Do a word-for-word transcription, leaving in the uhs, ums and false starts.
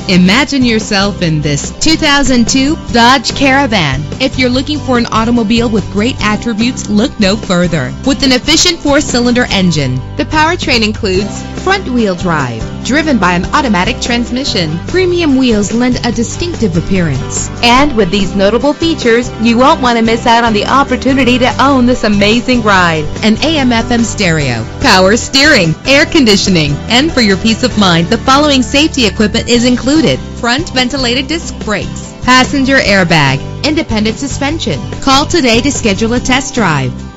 Imagine yourself in this two thousand two Dodge Caravan. If you're looking for an automobile with great attributes, look no further. With an efficient four-cylinder engine, the powertrain includes front-wheel drive, driven by an automatic transmission. Premium wheels lend a distinctive appearance. And with these notable features, you won't want to miss out on the opportunity to own this amazing ride. An A M F M stereo, power steering, air conditioning, and for your peace of mind, the following safety equipment is included: front ventilated disc brakes, passenger airbag, independent suspension. Call today to schedule a test drive.